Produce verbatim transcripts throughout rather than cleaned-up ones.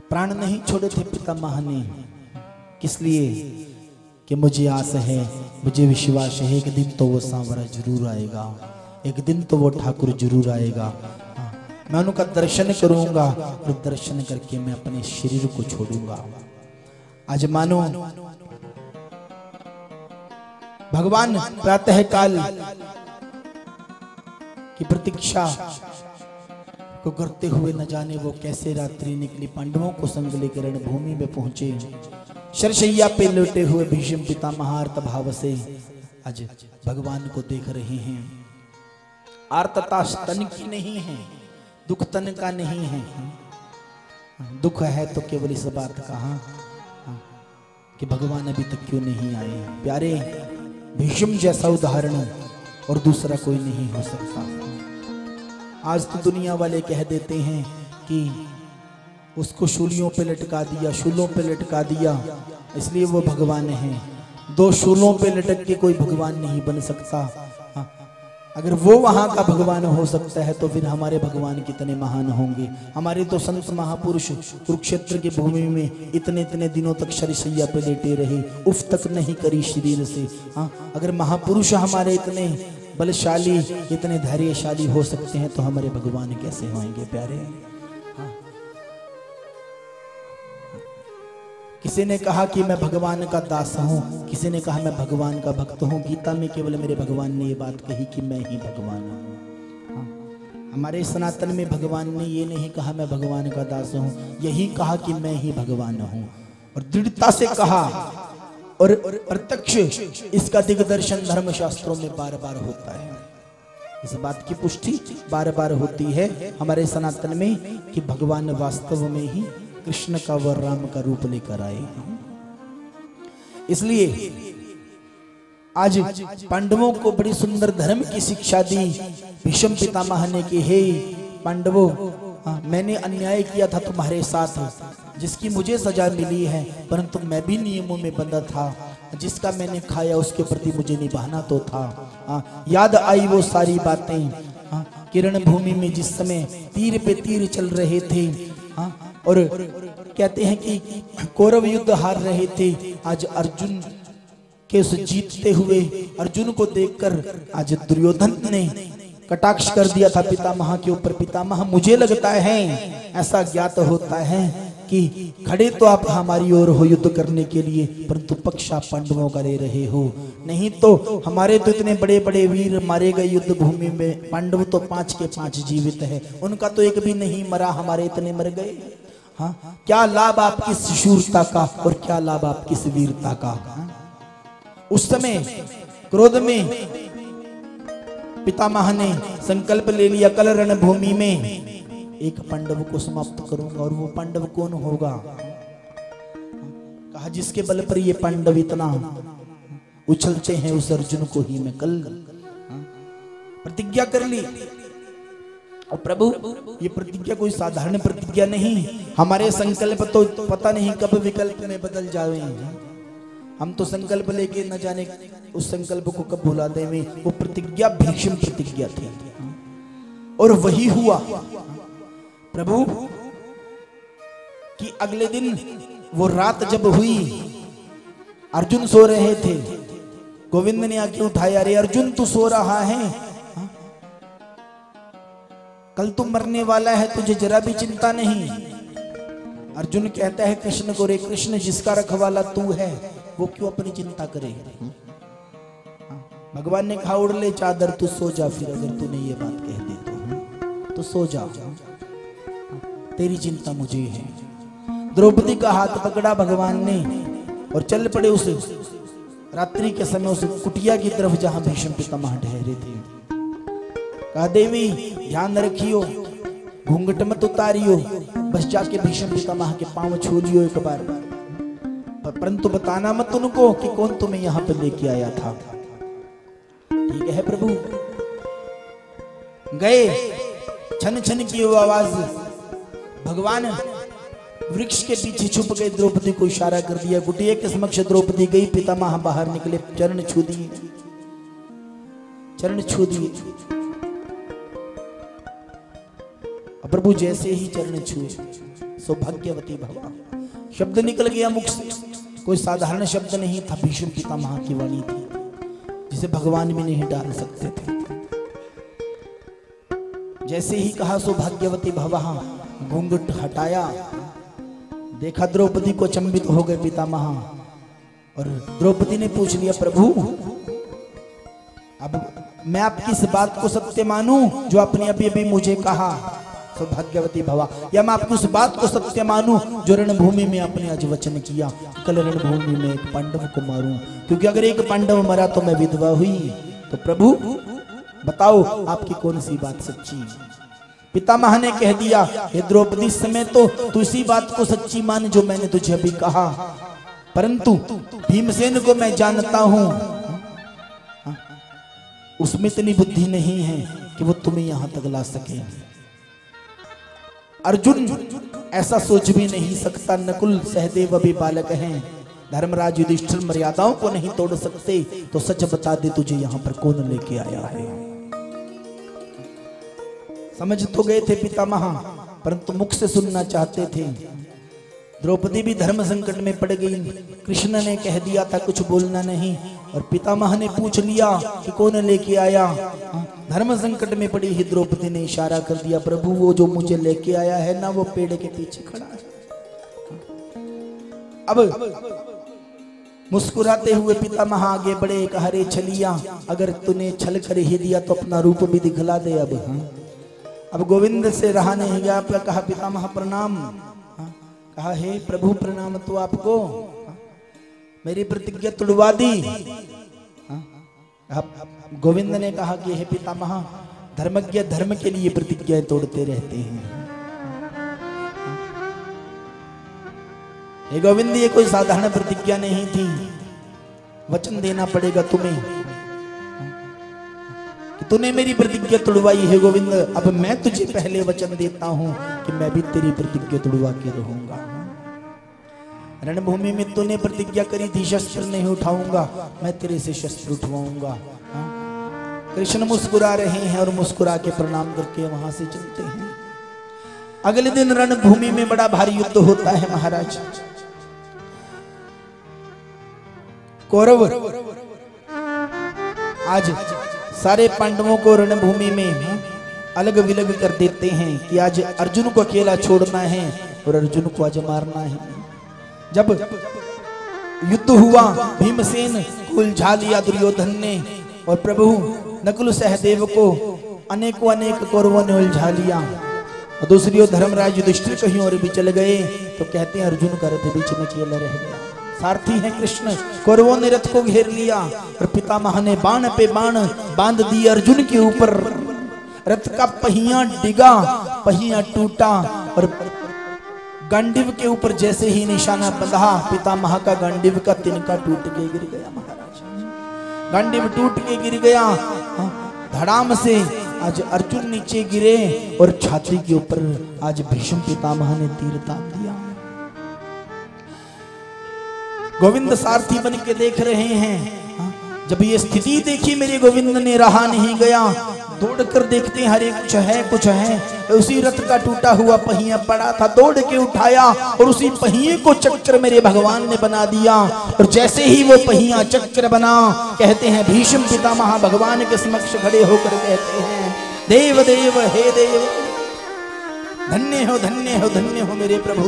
प्राण नहीं छोड़े थे पितामह ने, किस लिए? कि मुझे आस है, मुझे विश्वास है, एक दिन तो वो सांवरा जरूर आएगा, एक दिन तो वो ठाकुर जरूर आएगा। मैं उनका दर्शन करूंगा और दर्शन करके मैं अपने शरीर को छोड़ूंगा। आज मानो भगवान प्रातः काल की प्रतीक्षा को करते हुए न जाने वो कैसे रात्रि निकली, पांडवों को संग लेकर रणभूमि में पहुंचे। शरशैया पे लेटे हुए भीष्म पितामह आर्त भाव से आज भगवान को देख रहे हैं। आर्तता तन की नहीं है, दुख तन का नहीं है। दुख है तो केवल इस बात का हाँ कि भगवान अभी तक क्यों नहीं आए। प्यारे, भीष्म जैसा उदाहरण और दूसरा कोई नहीं हो सकता। आज तो दुनिया वाले कह देते हैं कि उसको शूलियों पे लटका दिया, शूलों पे लटका दिया, इसलिए वो भगवान है। दो शूलों पे लटक के कोई भगवान नहीं बन सकता। हाँ, अगर वो वहां का भगवान हो सकता है तो फिर हमारे भगवान कितने महान होंगे। हमारे तो संत महापुरुष कुरुक्षेत्र की भूमि में इतने इतने दिनों तक शरशैया पे लेटे रहे, उफ तक नहीं करी शरीर से। हाँ, अगर महापुरुष हमारे इतने बलशाली, इतने धैर्यशाली हो सकते हैं तो हमारे भगवान कैसे होंगे प्यारे। हाँ। किसी ने कहा कि मैं भगवान का दास हूं, किसी ने कहा मैं भगवान का भक्त हूं। गीता में केवल मेरे भगवान ने ये बात कही कि मैं ही भगवान हूं। हाँ। हमारे सनातन में भगवान ने ये नहीं कहा मैं भगवान का दास हूं, यही कहा कि मैं ही भगवान हूं, और दृढ़ता से कहा। और प्रत्यक्ष इसका दिग्दर्शन धर्म शास्त्रों में बार बार होता है। इस बात की पुष्टि बार बार होती है हमारे सनातन में कि भगवान वास्तव में ही कृष्ण का व राम का रूप लेकर आए। इसलिए आज पांडवों को बड़ी सुंदर धर्म की शिक्षा दी भीष्म पितामह ने कि हे पांडवों, मैंने अन्याय किया था तुम्हारे साथ, जिसकी मुझे सजा मिली है, परंतु मैं भी नियमों में बंधा था। जिसका मैंने खाया उसके प्रति मुझे निभाना तो था। आ, याद आई वो सारी बातें किरण भूमि में जिस समय तीर पे तीर चल रहे थे। आ, और कहते हैं कि कौरव युद्ध हार रहे थे। आज अर्जुन के उस जीतते हुए अर्जुन को देखकर आज दुर्योधन ने कटाक्ष कर दिया था पितामह के ऊपर। पितामह, मुझे लगता है ऐसा ज्ञात होता है कि खड़े तो आप हमारी ओर हो युद्ध करने के लिए, परंतु पक्ष आप पांडवों का ले रहे हो। नहीं तो हमारे तो इतने बड़े बड़े वीर मारे गए युद्ध भूमि में, पांडव तो पांच के पांच जीवित है, उनका तो एक भी नहीं मरा, हमारे इतने मर गए। हाँ, क्या लाभ आपकी शूरता का और क्या लाभ आपकी वीरता का। हाँ? उस समय क्रोध में पितामह ने संकल्प ले लिया, कल रणभूमि में एक पांडव को समाप्त करूंगा। और वो पांडव कौन होगा? कहा जिसके बल पर ये पांडव इतना उछलते हैं उस अर्जुन को ही मैं कल। प्रतिज्ञा कर ली। और प्रभु, ये प्रतिज्ञा कोई साधारण प्रतिज्ञा नहीं। हमारे संकल्प तो पता नहीं कब विकल्प में बदल जावे। हम तो संकल्प लेके न जाने उस संकल्प को कब भुला देवे। वो प्रतिज्ञा भीष्म प्रतिज्ञा थी और वही हुआ प्रभु कि अगले दिन वो रात जब हुई, अर्जुन सो रहे थे, गोविंद ने आके उठाया, अरे अर्जुन तू सो रहा है, हा? कल तू मरने वाला है, तुझे जरा भी चिंता नहीं। अर्जुन कहता है कृष्ण को, रे कृष्ण जिसका रखवाला तू है वो क्यों अपनी चिंता करे। भगवान ने कहा उड़ ले चादर, तू सो जा। फिर अगर तूने ये बात कह दी तो, तो सो जा, तेरी चिंता मुझे है। द्रौपदी का हाथ पकड़ा भगवान ने और चल पड़े उस रात्रि के समय उस कुटिया की तरफ जहां भीष्म पितामह ठहरे थे। कहा देवी ध्यान रखियो, घूंघट मत उतारियो, बस जाके भीष्म पितामह के पांव छू लियो एक बार, परंतु बताना मत उनको कि कौन तुम्हें यहां पर लेके आया था। ठीक है प्रभु। गए, छन छन की वो आवाज, भगवान वृक्ष के पीछे छुप गए। द्रौपदी को इशारा कर दिया, कुटिया के समक्ष द्रौपदी गई, पितामह बाहर निकले, चरण छू दिए, चरण छू दिए। अब प्रभु जैसे ही चरण छुए सौभाग्यवती भवा शब्द निकल गया मुख से। कोई साधारण शब्द नहीं था, भीष्म पितामह की वाणी थी जिसे भगवान भी नहीं डाल सकते थे। जैसे ही कहा सौभाग्यवती भवा, घूंघट हटाया, देखा द्रौपदी को अचंभित हो गए पितामह। और द्रौपदी ने पूछ लिया, प्रभु अब मैं आपकी इस बात को सत्य मानूं जो आपने अभी अभी मुझे कहा सौभाग्यवती भवा, या मैं आपकी उस बात को सत्य मानूं जो रणभूमि में आपने आज वचन किया कल रणभूमि में एक पांडव को मारूं, क्योंकि अगर एक पांडव मरा तो मैं विधवा हुई। तो प्रभु बताओ आपकी कौन सी बात सच्ची। पितामह ने कह दिया, हे द्रौपदी समय तो तू इसी बात को सच्ची मान जो मैंने तुझे अभी कहा, परंतु भीमसेन को मैं जानता हूं, उसमें इतनी बुद्धि नहीं है कि वो तुम्हें यहां तक ला सके। अर्जुन ऐसा सोच भी नहीं सकता, नकुल सहदेव अभी बालक हैं, धर्मराज युधिष्ठिर मर्यादाओं को नहीं तोड़ सकते, तो सच बता दे तुझे यहां पर कौन लेके आया है। समझ तो गए थे पितामह, परंतु मुख से सुनना चाहते थे। द्रौपदी भी धर्म संकट में पड़ गई, कृष्ण ने कह दिया था कुछ बोलना नहीं, और पितामह ने पूछ लिया कि कौन लेके आया। धर्म संकट में पड़ी ही द्रौपदी ने इशारा कर दिया, प्रभु वो जो मुझे लेके आया है ना, वो पेड़ के पीछे खड़ा है। अब मुस्कुराते हुए पितामह आगे बढ़े, कहा रे छलिया, अगर तूने छल कर ही दिया तो अपना रूप भी दिखला दे। अब हाँ अब गोविंद से रहा नहीं गया, कहा पितामह प्रणाम। कहा हे प्रभु प्रणाम तो आपको, मेरी प्रतिज्ञा तुड़वा दी। गोविंद ने कहा कि हे पितामह, धर्मज्ञ धर्म के लिए प्रतिज्ञाएं तोड़ते रहते हैं। हे गोविंद, ये कोई साधारण प्रतिज्ञा नहीं थी, वचन देना पड़ेगा तुम्हें कि तूने मेरी प्रतिज्ञा तुड़वाई है गोविंद। अब मैं तुझे पहले वचन देता हूं कि मैं भी तेरी प्रतिज्ञा तुड़वा के रहूंगा। रणभूमि में तूने प्रतिज्ञा करी थी शस्त्र नहीं उठाऊंगा, मैं तेरे से शस्त्र उठवाऊंगा। कृष्ण मुस्कुरा रहे हैं और मुस्कुरा के प्रणाम करके वहां से चलते हैं। अगले दिन रणभूमि में बड़ा भारी युद्ध होता है महाराज। कौरव आज सारे पांडवों को रणभूमि में अलग विलग कर देते हैं कि आज अर्जुन को अकेला छोड़ना है और अर्जुन को आज मारना है। जब युद्ध हुआ, भीमसेन को उलझा लिया दुर्योधन ने, और प्रभु नकुल सहदेव को अनेकों अनेक कौरवों ने उलझा लिया, और दूसरी ओर धर्मराज युधिष्ठिर कहीं और भी चले गए, तो कहते हैं अर्जुन का रथ बीच में अकेला रह गया। सारथी है कृष्ण, कौरवों ने रथ को घेर लिया और पितामह ने बाण पे बाण बांध दिए अर्जुन के ऊपर। रथ का पहिया डिगा, पहिया टूटा, और गांडीव के ऊपर जैसे ही निशाना बंधा, पितामह का गांडीव का तिनका टूट के गिर गया महाराज। गांडीव टूट के गिर गया, धड़ाम से आज अर्जुन नीचे गिरे और छाती के ऊपर आज भीष्म पितामह ने तीर तान दिया। गोविंद सारथी बन के देख रहे हैं। जब ये स्थिति देखी मेरे गोविंद ने रहा नहीं गया, दौड़कर देखते हैं हरे कुछ है कुछ है। उसी रथ का टूटा हुआ पहिया पड़ा था, दौड़ के उठाया और उसी पहिए को चक्र मेरे भगवान ने बना दिया। और जैसे ही वो पहिया चक्र बना, कहते हैं भीष्म पितामह भगवान के समक्ष खड़े होकर कहते हैं, देव देव हे देव, धन्य हो धन्य हो धन्य हो मेरे प्रभु।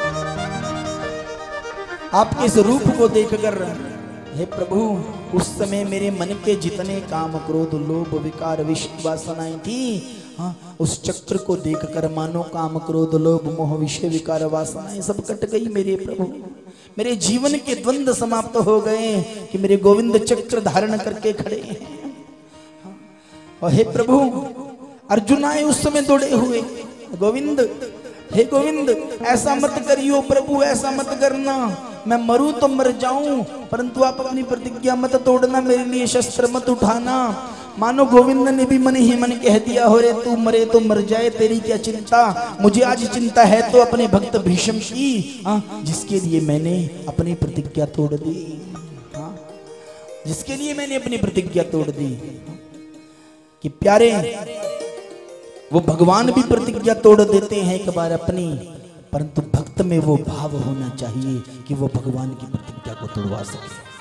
आपके इस रूप को देखकर हे प्रभु, उस समय मेरे मन के जितने काम क्रोध लोभ विकार विषय वासनाएं थी, हाँ, उस चक्र को देखकर मानो काम क्रोध लोभ मोह विषय विकार वासनाएं सब कट गई मेरे प्रभु। मेरे जीवन के द्वंद्व समाप्त हो गए कि मेरे गोविंद चक्र धारण करके खड़े हैं। और हे प्रभु, अर्जुन आए उस समय दौड़े हुए, गोविंद हे गोविंद ऐसा मत करियो प्रभु, ऐसा मत करना, मैं मरूं तो मर जाऊं, परंतु आप अपनी प्रतिज्ञा मत तोड़ना, मेरे लिए शस्त्र मत उठाना। मानो गोविंद ने भी मन ही मन कह दिया, हो रे तू मरे तो मर जाए, तेरी क्या चिंता, मुझे आज चिंता है तो अपने भक्त भीष्म की, हाँ, जिसके लिए मैंने अपनी प्रतिज्ञा तोड़ दी, हाँ, जिसके लिए मैंने अपनी प्रतिज्ञा तोड़ दी। कि प्यारे वो भगवान भी प्रतिज्ञा तोड़ देते हैं एक बार अपनी, परंतु भक्त में वो भाव होना चाहिए कि वो भगवान की प्रतिज्ञा को तोड़वा सके।